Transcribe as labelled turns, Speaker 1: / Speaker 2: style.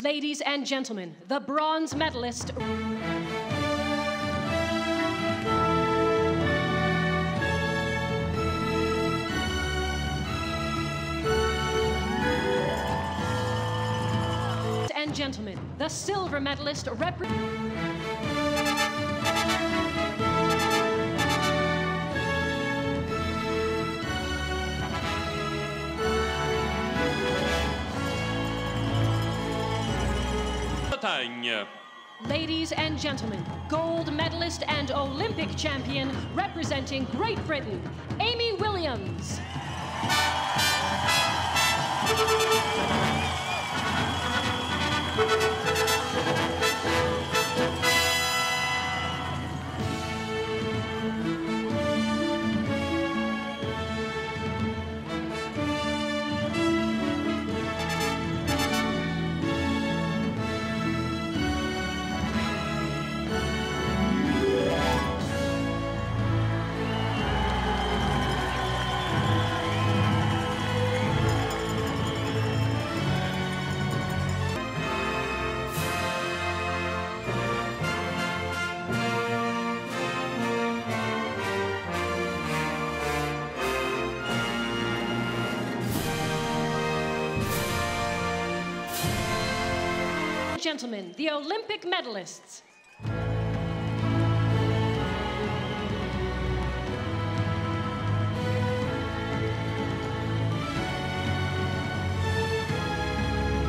Speaker 1: Ladies and gentlemen, the bronze medalist. And gentlemen, the silver medalist Ladies and gentlemen, gold medalist and Olympic champion representing Great Britain, Amy Williams. Gentlemen, the Olympic medalists.